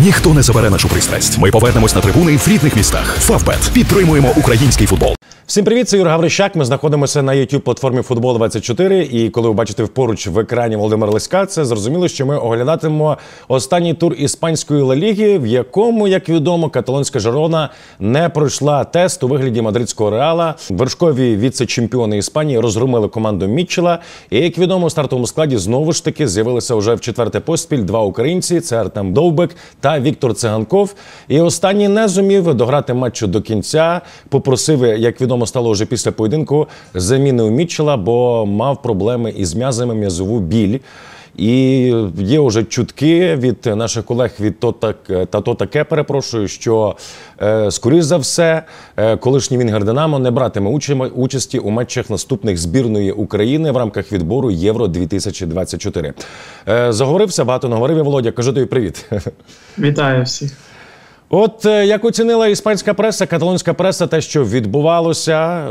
Ніхто не забере нашу пристрасть. Ми повернемось на трибуни в рідних містах. Фавбет. Підтримуємо український футбол. Всім привіт, це Юр Гаврищак. Ми знаходимося на YouTube-платформі Футбол24. І коли ви бачите поруч в екрані Володимира Леська, це зрозуміло, що ми оглядатимемо останній тур іспанської Ла Ліги, в якому, як відомо, каталонська Жирона не пройшла тест у вигляді мадридського Реала. Вершкові віце-чемпіони Іспанії розгромили команду Мітчела. І, як відомо, у стартовому складі знову ж таки з'явилися вже в четверте поспіль два українці – це Артем Довбек та Віктор Циганков. І останній не зумів дограти матчу до кінця, попросив, як відомо стало вже після поєдинку, заміни у Мітчела, бо мав проблеми із м'язами, м'язову біль. І є вже чутки від наших колег від Тота, перепрошую, що, скоріш за все, колишній Вінгер Динамо не братиме участі у матчах наступних збірної України в рамках відбору Євро-2024. Заговорився, багато наговорив я, Володя, кажу тобі привіт. Вітаю всіх. От як оцінила іспанська преса, каталонська преса, те, що відбувалося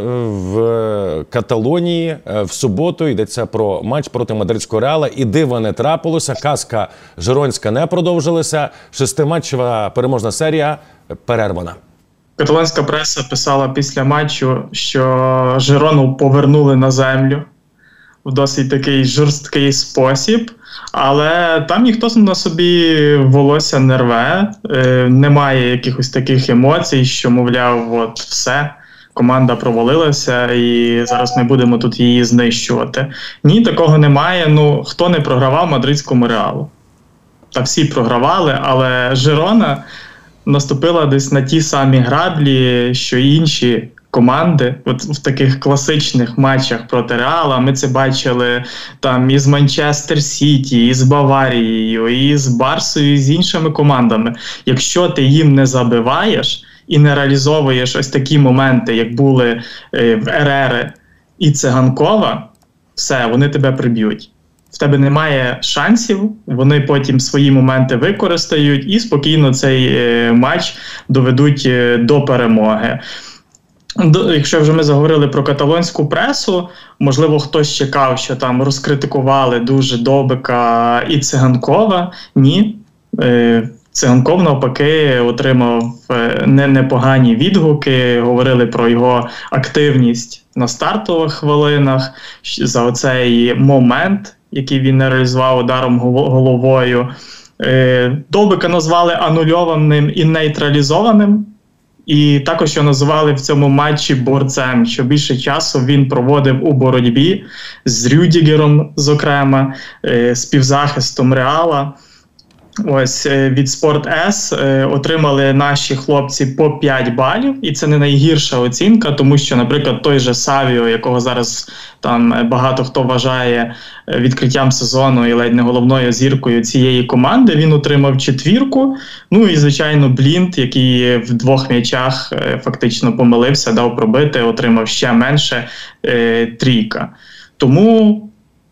в Каталонії в суботу, йдеться про матч проти мадридського Реала, і дива не трапилося, казка жиронська не продовжилася, шестиматчева переможна серія перервана. Каталонська преса писала після матчу, що Жирону повернули на землю в досить такий жорсткий спосіб, але там ніхто на собі волосся не рве, немає якихось таких емоцій, що, мовляв, от все, команда провалилася і зараз ми будемо тут її знищувати. Ні, такого немає. Ну, хто не програвав мадридському Реалу? Та всі програвали, але Жирона наступила десь на ті самі граблі, що і інші команди. От в таких класичних матчах проти Реала ми це бачили там і з Манчестер Сіті, і з Баварією, і з Барсою, і з іншими командами. Якщо ти їм не забиваєш і не реалізовуєш ось такі моменти, як були в Ерери і Циганкова, все, вони тебе приб'ють. В тебе немає шансів, вони потім свої моменти використають і спокійно цей матч доведуть до перемоги. Якщо вже ми заговорили про каталонську пресу, можливо, хтось чекав, що там розкритикували дуже Довбека і Циганкова. Ні. Циганков, навпаки, отримав непогані відгуки, говорили про його активність на стартових хвилинах, за оцей момент, який він не реалізував ударом головою. Довбека назвали анульованим і нейтралізованим. І також його називали в цьому матчі борцем, що більше часу він проводив у боротьбі з Рюдігером, зокрема, з півзахистом Реала. Ось від Sport S отримали наші хлопці по 5 балів, і це не найгірша оцінка, тому що, наприклад, той же Савіо, якого зараз там багато хто вважає відкриттям сезону і ледь не головною зіркою цієї команди, він отримав 4. Ну і, звичайно, Блінд, який в 2 м'ячах фактично помилився, дав пробити, отримав ще менше 3. Тому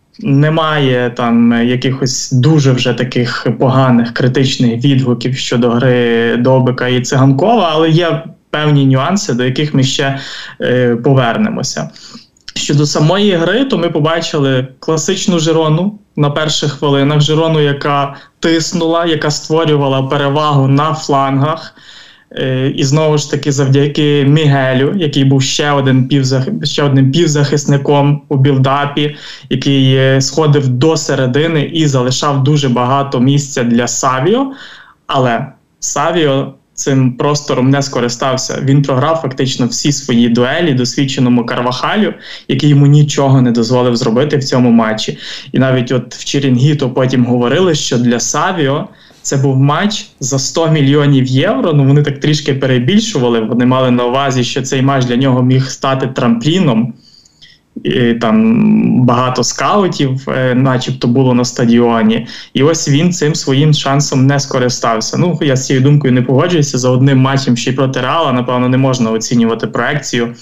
немає там якихось дуже вже таких поганих критичних відгуків щодо гри Довбека і Циганкова, але є певні нюанси, до яких ми ще повернемося. Щодо самої гри, то ми побачили класичну Жирону на перших хвилинах. Жирону, яка тиснула, яка створювала перевагу на флангах. І знову ж таки завдяки Мігелю, який був ще одним півзахисником у білдапі, який сходив до середини і залишав дуже багато місця для Савіо. Але Савіо цим простором не скористався. Він програв фактично всі свої дуелі досвідченому Карвахалю, який йому нічого не дозволив зробити в цьому матчі. І навіть от в Чірінгіто потім говорили, що для Савіо це був матч за 100 мільйонів євро. Ну, вони так трішки перебільшували. Вони мали на увазі, що цей матч для нього міг стати трампліном. І там багато скаутів начебто було на стадіоні. І ось він цим своїм шансом не скористався. Ну, я з цією думкою не погоджуюся. За одним матчем ще й проти Реала, напевно, не можна оцінювати проекцію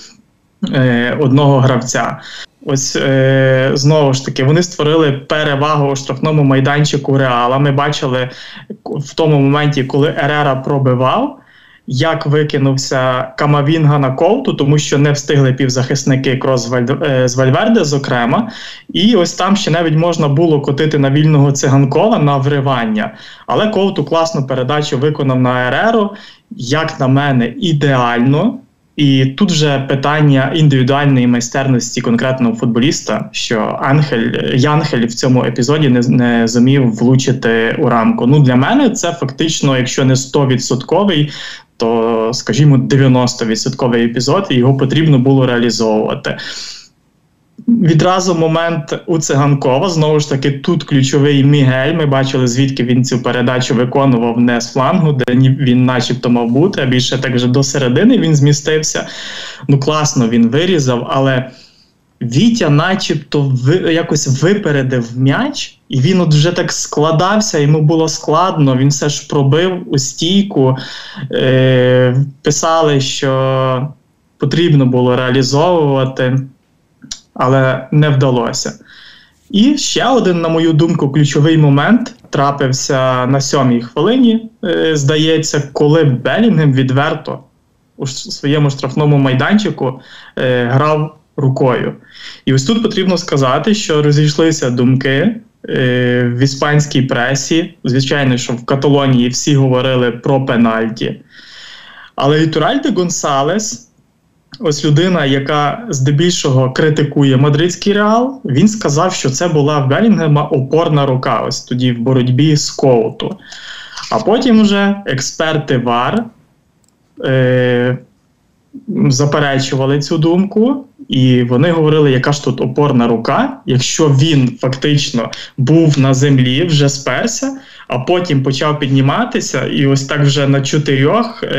одного гравця. Ось, знову ж таки, вони створили перевагу у штрафному майданчику Реала. Ми бачили в тому моменті, коли Ерера пробивав, як викинувся Камавінга на Ковту, тому що не встигли півзахисники Крос з Вальверде, зокрема. І ось там ще навіть можна було котити на вільного Циганкова на вривання. Але Ковту класну передачу виконав на Ереро, як на мене, ідеально. І тут вже питання індивідуальної майстерності конкретного футболіста, що Янхель в цьому епізоді не зумів влучити у рамку. Ну, для мене це фактично, якщо не 100%, то, скажімо, 90% епізод, і його потрібно було реалізовувати. Відразу момент у Циганкова, знову ж таки, тут ключовий Мігель, ми бачили, звідки він цю передачу виконував, не з флангу, де він начебто мав бути, а більше так вже до середини він змістився. Ну, класно він вирізав, але Вітя начебто якось випередив м'яч, і він от вже так складався, йому було складно, він все ж пробив у стійку, писали, що потрібно було реалізовувати, але не вдалося. І ще один, на мою думку, ключовий момент трапився на 7-й хвилині, здається, коли Белінгем відверто у своєму штрафному майданчику грав рукою. І ось тут потрібно сказати, що розійшлися думки в іспанській пресі. Звичайно, що в Каталонії всі говорили про пенальті. Але Ітуральде Гонсалес, ось людина, яка здебільшого критикує мадридський Реал, він сказав, що це була в Белінгема опорна рука, ось тоді в боротьбі з Коуту. А потім вже експерти ВАР заперечували цю думку, і вони говорили, яка ж тут опорна рука, якщо він фактично був на землі, вже сперся, а потім почав підніматися, і ось так вже на 4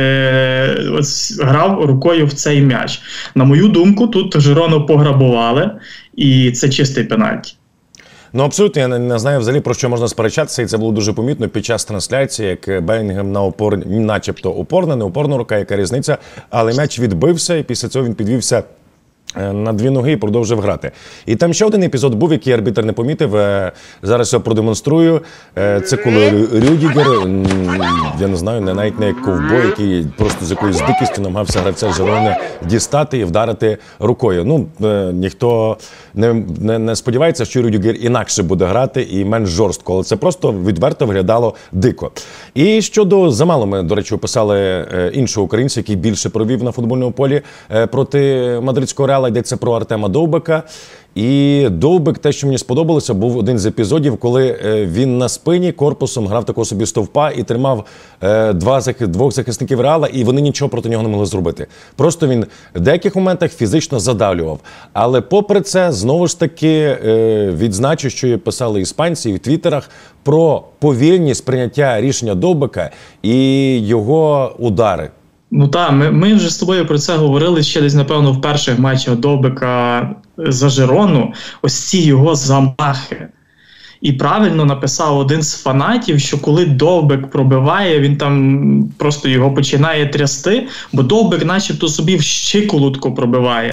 грав рукою в цей м'яч. На мою думку, тут Жирону пограбували, і це чистий пенальті. Ну, абсолютно, я не знаю взагалі, про що можна сперечатися, і це було дуже помітно під час трансляції, як Белінгем начебто опорна, не опорна рука, яка різниця, але м'яч відбився, і після цього він підвівся на 2 ноги і продовжив грати. І там ще один епізод був, який арбітр не помітив. Зараз я продемонструю. Це коли Рюдігер, я не знаю, навіть не як ковбой, який просто з якоюсь дикістю намагався гравця Жирони дістати і вдарити рукою. Ну, ніхто не сподівається, що Рюдігер інакше буде грати і менш жорстко, але це просто відверто виглядало дико. І щодо замало, ми, до речі, описали іншого українця, який більше провів на футбольному полі проти мадридського Реала. Йдеться про Артема Довбика. І Довбик, те, що мені сподобалося, був один з епізодів, коли він на спині корпусом грав такого собі стовпа і тримав 2 захисників Реала, і вони нічого проти нього не могли зробити. Просто він в деяких моментах фізично задавлював. Але попри це, знову ж таки, відзначу, що писали іспанці в твіттерах про повільність прийняття рішення Довбика і його удари. Ну так, ми вже з тобою про це говорили ще десь, напевно, в перших матчах Довбика за Жирону. Ось ці його замахи. І правильно написав один з фанатів, що коли Довбик пробиває, він там просто його починає трясти, бо Довбик начебто собі в щиколотку пробиває.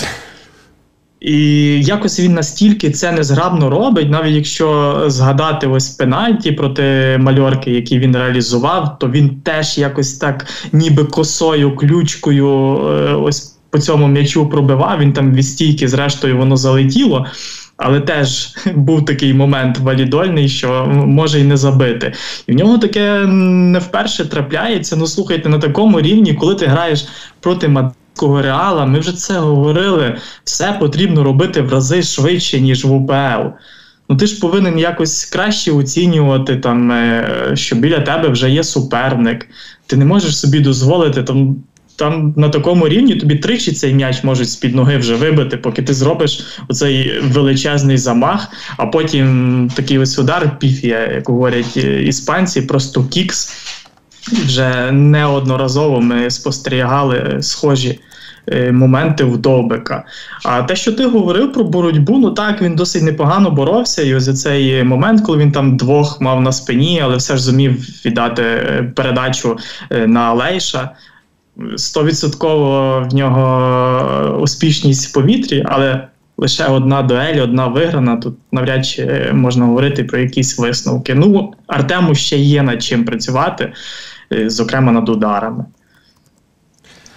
І якось він настільки це незграбно робить, навіть якщо згадати ось пенальті проти Мальорки, які він реалізував, то він теж якось так ніби косою, ключкою ось по цьому м'ячу пробивав, він там від стійки, зрештою, воно залетіло. Але теж був такий момент валідольний, що може й не забити. І в нього таке не вперше трапляється. Ну, слухайте, на такому рівні, коли ти граєш проти мадридського Реала, ми вже це говорили, все потрібно робити в рази швидше, ніж в УПЛ. Ну, ти ж повинен якось краще оцінювати, там, що біля тебе вже є суперник. Ти не можеш собі дозволити там на такому рівні тобі тричі цей м'яч можуть з-під ноги вже вибити, поки ти зробиш оцей величезний замах, а потім такий ось удар піфія, як говорять іспанці, просто кікс. Вже неодноразово ми спостерігали схожі моменти в Довбика. А те, що ти говорив про боротьбу, ну так, він досить непогано боровся, і ось цей момент, коли він там 2 мав на спині, але все ж зумів віддати передачу на Алейша. 100% в нього успішність в повітрі, але лише 1 дуель, 1 виграна, тут навряд чи можна говорити про якісь висновки. Ну, Артему ще є над чим працювати, зокрема над ударами.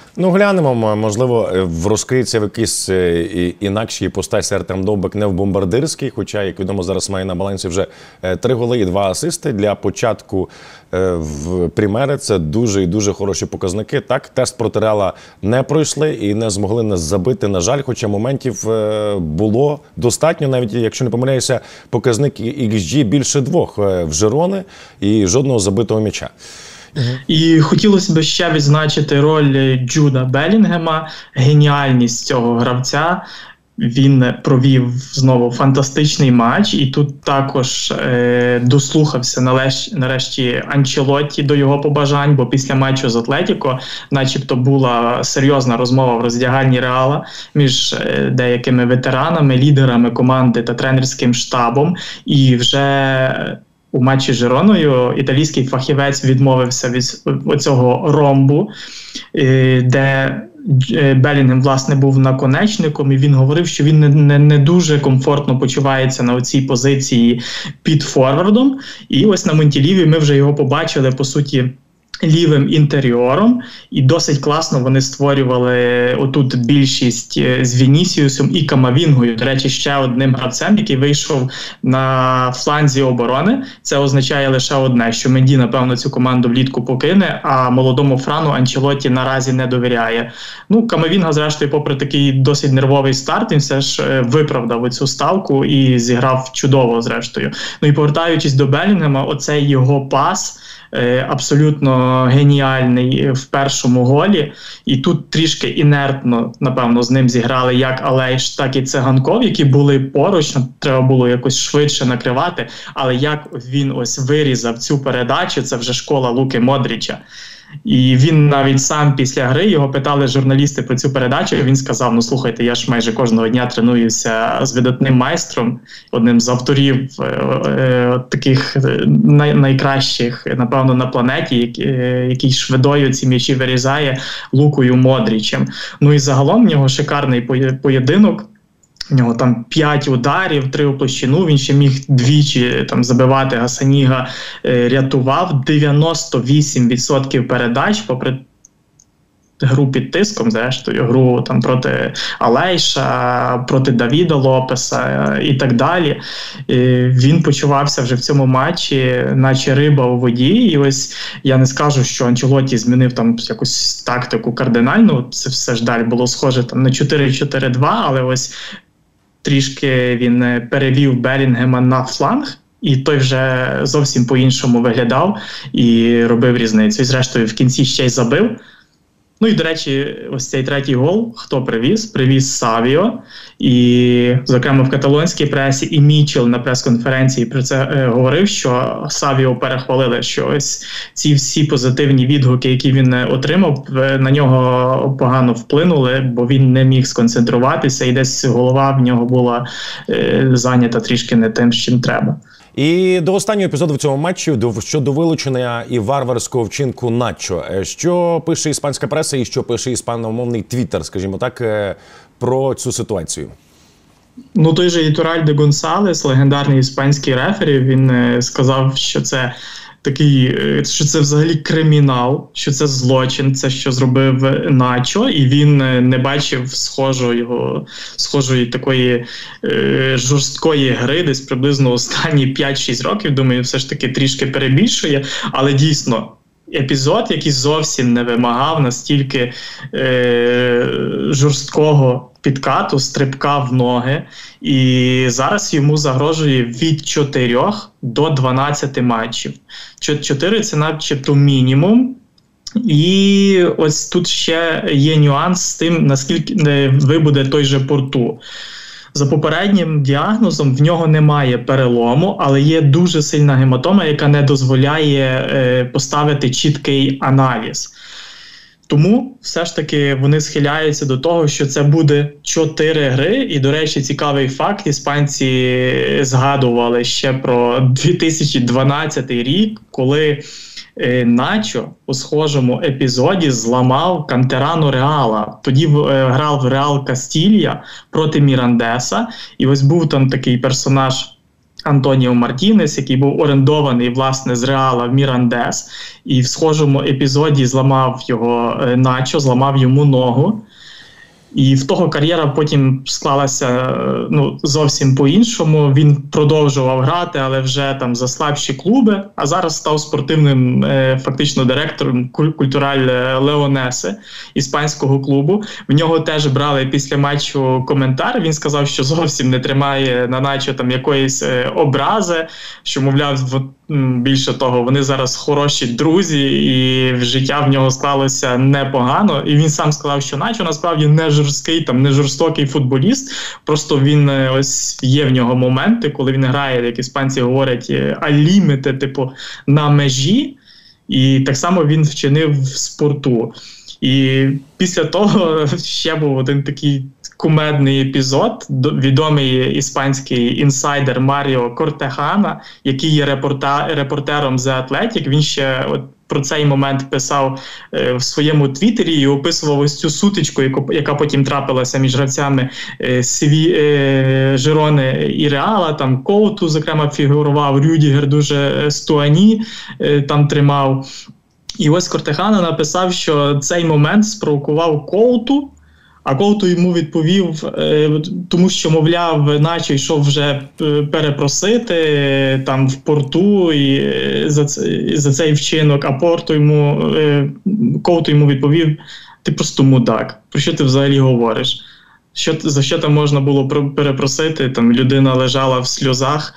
Ну, глянемо, можливо, розкриється в якійсь інакшій іпостасі Артем Довбик не в бомбардирській, хоча, як відомо, зараз має на балансі вже 3 голи і 2 асисти. Для початку в Прімери це дуже і дуже хороші показники. Так, тест проти Реала не пройшли і не змогли нас забити, на жаль, хоча моментів було достатньо, навіть, якщо не помиляюся, показник XG більше 2 в Жирони і жодного забитого м'яча. І хотілося б ще відзначити роль Джуда Белінгема, геніальність цього гравця. Він провів знову фантастичний матч, і тут також дослухався нарешті Анчелотті до його побажань, бо після матчу з Атлетіко начебто була серйозна розмова в роздягальні Реала між деякими ветеранами, лідерами команди та тренерським штабом, і вже у матчі з Жироною італійський фахівець відмовився від оцього ромбу, де Белінгем, власне, був наконечником, і він говорив, що він не дуже комфортно почувається на оцій позиції під форвардом. І ось на Монтіліві ми вже його побачили, по суті, лівим інтеріором, і досить класно вони створювали отут більшість з Вінісіусом і Камавінгою. До речі, ще одним гравцем, який вийшов на фланзі оборони. Це означає лише одне, що Менді, напевно, цю команду влітку покине, а молодому Франу Анчелотті наразі не довіряє. Ну, Камавінга, зрештою, попри такий досить нервовий старт, він все ж виправдав оцю ставку і зіграв чудово, зрештою. Ну і повертаючись до Белінгема, оцей його пас абсолютно геніальний в першому голі, і тут трішки інертно, напевно, з ним зіграли як Алейш, так і Циганков, які були поруч, треба було якось швидше накривати, але як він ось вирізав цю передачу, це вже школа Луки Модріча. І він навіть сам після гри, його питали журналісти про цю передачу, і він сказав: ну слухайте, я ж майже кожного дня тренуюся з видатним майстром, одним з авторів таких найкращих, напевно, на планеті, який швидою ці м'ячі вирізає, Лукою Модрічем. Ну і загалом в нього шикарний поєдинок. У нього там 5 ударів, 3 у площину, він ще міг двічі там забивати, Гасаніга рятував, 98% передач, попри гру під тиском, зрештою, гру там проти Алейша, проти Давіда Лопеса і так далі. Він почувався вже в цьому матчі, наче риба у воді, і ось я не скажу, що Анчелотті змінив там якусь тактику кардинальну, це все ж далі було схоже там на 4-4-2, але ось трішки він перевів Белінгема на фланг, і той вже зовсім по-іншому виглядав і робив різницю. І зрештою в кінці ще й забив. Ну і, до речі, ось цей третій гол, хто привіз? Привіз Савіо. І, зокрема, в каталонській пресі і Мічел на прес-конференції про це говорив, що Савіо перехвалили, що ось ці всі позитивні відгуки, які він отримав, на нього погано вплинули, бо він не міг сконцентруватися, і десь голова в нього була зайнята трішки не тим, з чим треба. І до останнього епізоду в цьому матчі щодо вилучення і варварського вчинку Начо. Що пише іспанська преса і що пише іспаномовний твіттер, скажімо так, про цю ситуацію? Ну, той же Ітураль де Гонсалес, легендарний іспанський рефері, він сказав, що це такий, що це взагалі кримінал, що це злочин, це що зробив Начо, і він не бачив схожої такої жорсткої гри, десь приблизно останні 5-6 років, думаю, все ж таки трішки перебільшує, але дійсно, епізод, який зовсім не вимагав настільки жорсткого підкату, стрибка в ноги, і зараз йому загрожує від 4 до 12 матчів. 4 – це начебто мінімум, і ось тут ще є нюанс з тим, наскільки вибуде той же Порту. За попереднім діагнозом в нього немає перелому, але є дуже сильна гематома, яка не дозволяє поставити чіткий аналіз. Тому все ж таки вони схиляються до того, що це буде 4 гри. І, до речі, цікавий факт, іспанці згадували ще про 2012 рік, коли Начо у схожому епізоді зламав Кантерану Реала. Тоді грав в Реал Кастілья проти Мірандеса. І ось був там такий персонаж Антоніо Мартінес, який був орендований, власне, з Реала в Мірандес, і в схожому епізоді зламав його Начо, зламав йому ногу. І в того кар'єра потім склалася зовсім по-іншому. Він продовжував грати, але вже там за слабші клуби, а зараз став спортивним фактично директором Культураль Леонесе, іспанського клубу. В нього теж брали після матчу коментар. Він сказав, що зовсім не тримає на Начо там якоїсь образи, що, мовляв, більше того, вони зараз хороші друзі, і життя в нього склалося непогано. І він сам сказав, що Начо насправді не жорсткий, там, не жорстокий футболіст, просто він, ось є в нього моменти, коли він грає, як іспанці говорять, аліміти, типу, на межі, і так само він вчинив в спорту. І після того ще був один такий кумедний епізод. Відомий іспанський інсайдер Маріо Кортехана, який є репортером The Athletic, він ще про цей момент писав в своєму твіттері і описував ось цю сутичку, яка потім трапилася між гравцями Жирони і Реала. Там Коуту, зокрема, фігурував, Рюдігер дуже Стуані там тримав. І ось Кортехана написав, що цей момент спровокував Коуту, а Коуту йому відповів, тому що, мовляв, Начо йшов вже перепросити там в Порту і за цей вчинок, а Коуту йому відповів: ти просто мудак, про що ти взагалі говориш? За що там можна було перепросити? Там людина лежала в сльозах,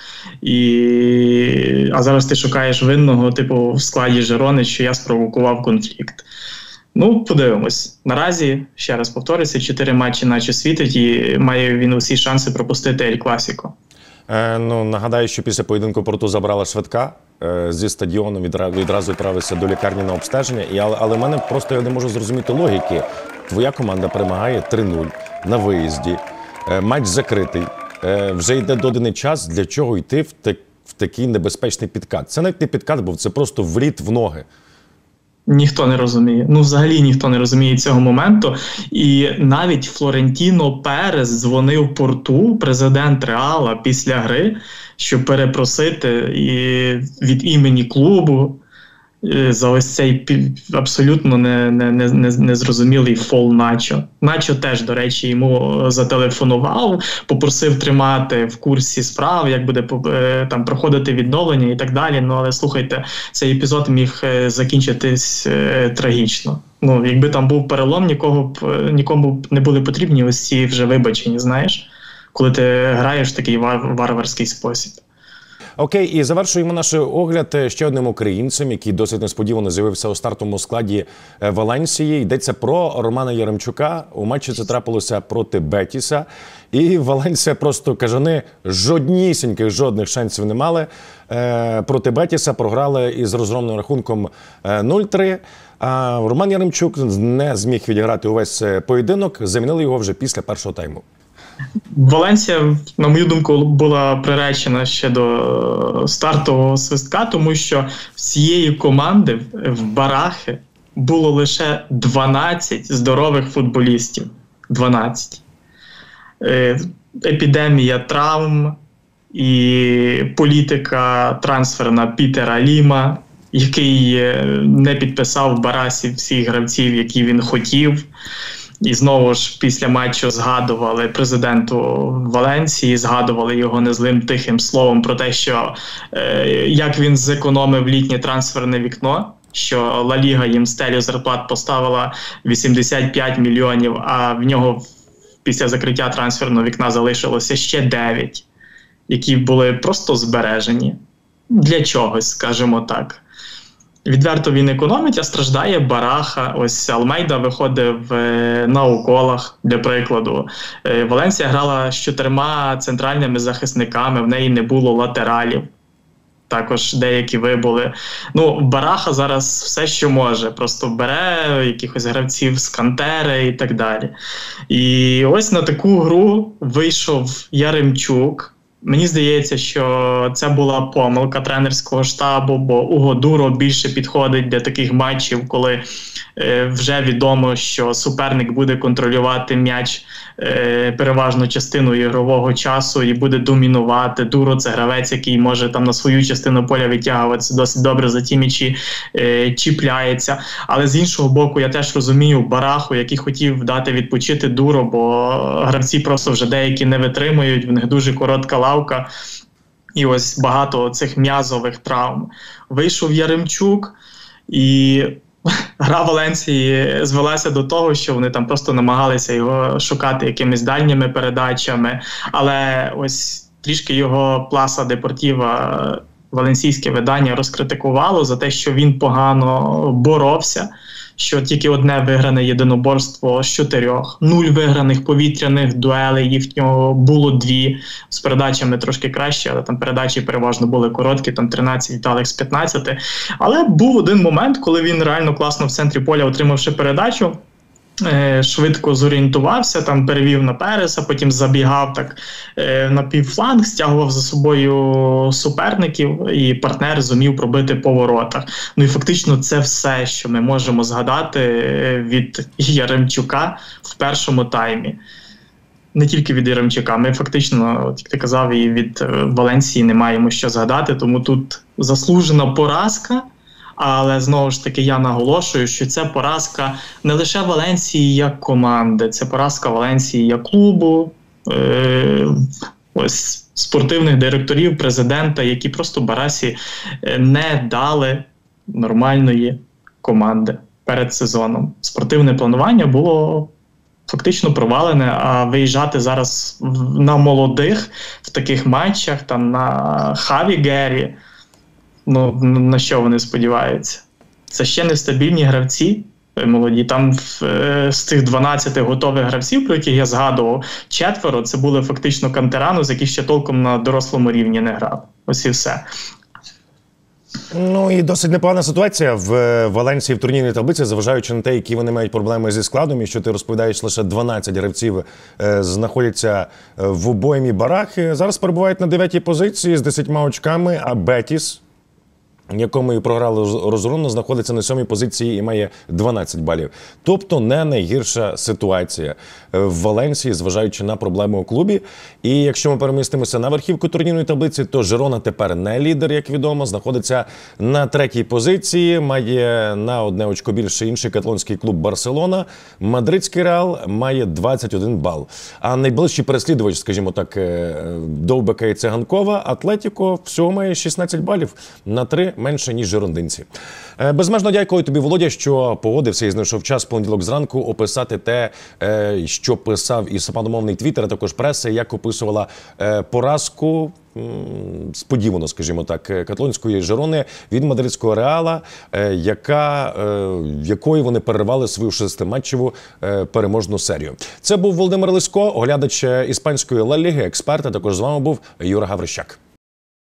а зараз ти шукаєш винного, типу, в складі Жирони, що я спровокував конфлікт. Ну, подивимось. Наразі, ще раз повторюся, 4 матчі Начо світить, і має він усі шанси пропустити Ель Класіко. Нагадаю, що після поєдинку Порту забрала швидка зі стадіону, відразу відправився до лікарні на обстеження. Але в мене просто, я не можу зрозуміти логіки. Твоя команда перемагає 3-0 на виїзді, матч закритий, вже йде доданий час, для чого йти в такий небезпечний підкат? Це навіть не підкат, бо це просто вліт в ноги. Ніхто не розуміє. Взагалі ніхто не розуміє цього моменту. І навіть Флорентіно Перес дзвонив Порту, президент Реала, після гри, щоб перепросити від імені клубу за ось цей абсолютно незрозумілий фол Начо. Начо теж, до речі, йому зателефонував, попросив тримати в курсі справ, як буде там проходити відновлення і так далі. Але слухайте, цей епізод міг закінчитись трагічно. Якби там був перелом, нікому б не були потрібні ось ці вже вибачення, знаєш, коли ти граєш в такий варварський спосіб. Окей, і завершуємо наш огляд ще одним українцем, який досить несподівано з'явився у стартовому складі Валенсії. Йдеться про Романа Яремчука. У матчі це трапилося проти Бетіса. І Валенсія просто, кажани, жодних шансів не мали. Проти Бетіса програли із розгромним рахунком 0-3. А Роман Яремчук не зміг відіграти увесь поєдинок. Замінили його вже після першого тайму. Валенсія, на мою думку, була приречена ще до стартового свистка, тому що всієї команди в Барахи було лише 12 здорових футболістів. 12. Епідемія травм і політика трансферна Пітера Ліма, який не підписав в Барасі всіх гравців, які він хотів. І знову ж після матчу згадували президенту Валенсії, згадували його незлим тихим словом про те, що як він зекономив літнє трансферне вікно, що Ла Ліга їм стелю зарплат поставила 85 мільйонів, а в нього після закриття трансферного вікна залишилося ще 9, які були просто збережені. Для чогось, скажімо так. Відверто він економить, а страждає Бараха. Ось Алмейда виходив на уколах, для прикладу. Валенсія грала з 4 центральними захисниками, в неї не було латералів. Також деякі вибули. Бараха зараз все, що може. Просто бере якихось гравців з кантери і так далі. І ось на таку гру вийшов Яремчук. Мені здається, що це була помилка тренерського штабу, бо Уго Дуро більше підходить для таких матчів, коли вже відомо, що суперник буде контролювати м'яч переважну частину ігрового часу і буде домінувати. Дуро – це гравець, який може там на свою частину поля відтягуватися досить добре, за ті м'ячі чіпляється. Але з іншого боку, я теж розумію Бараху, який хотів дати відпочити Дуро, бо гравці просто вже деякі не витримують, в них дуже коротка лавка. І ось багато цих м'язових травм. Вийшов Яремчук, і гра Валенсії звелася до того, що вони там просто намагалися його шукати якимись дальніми передачами, але ось трішки його Пласа Депортіва, валенсійське видання, розкритикувало за те, що він погано боровся, що тільки одне вигране єдиноборство з 4. 0 виграних повітряних дуелей, їхнього було 2. З передачами трошки краще, але там передачі переважно були короткі, там 13 віддалих з 15. Але був один момент, коли він реально класно в центрі поля, отримавши передачу, швидко зорієнтувався, там перевів на Переса, потім забігав так на півфланг, стягував за собою суперників, і партнер зумів пробити по воротах. Ну і фактично це все, що ми можемо згадати від Яремчука в першому таймі. Не тільки від Яремчука, ми фактично, як ти казав, і від Валенсії не маємо що згадати, тому тут заслужена поразка. Але, знову ж таки, я наголошую, що це поразка не лише Валенсії як команди, це поразка Валенсії як клубу, ось спортивних директорів, президента, які просто Барасі не дали нормальної команди перед сезоном. Спортивне планування було фактично провалене, а виїжджати зараз на молодих в таких матчах, там на Хаві-Гері, ну, на що вони сподіваються? Це ще нестабільні гравці молоді. Там з тих 12 готових гравців, про яких я згадував, 4 це були фактично кантерану, з яких ще толком на дорослому рівні не грав. Ось і все. Ну і досить непогана ситуація в Валенсії в турнірній таблиці, зважаючи на те, які вони мають проблеми зі складом, і що ти розповідаєш, лише 12 гравців знаходяться в обоймі Барахи. Зараз перебувають на 9-й позиції з 10 очками, а Бетіс, якому і програли розгромно, знаходиться на 7-й позиції і має 12 балів. Тобто не найгірша ситуація в Валенсії, зважаючи на проблеми у клубі. І якщо ми перемістимося на верхівку турнірної таблиці, то Жирона тепер не лідер, як відомо, знаходиться на 3-й позиції, має на 1 очко більше інший каталонський клуб Барселона. Мадридський Реал має 21 бал. А найближчий переслідувач, скажімо так, Довбека і Циганкова, Атлетіко, всього має 16 балів, на 3 менше, ніж жирондинці. Безмежно дякую тобі, Володя, що погодився і знайшов час в понеділок зранку описати те, що писав і сапаномовний твіттер, а також преса, як описувала поразку, сподівано, скажімо так, каталонської Жирони від мадридського Реала, якою вони перервали свою 6-матчеву переможну серію. Це був Володимир Лисько, оглядач іспанської Ла Ліги, експерт, а також з вами був Юра Гаврищак.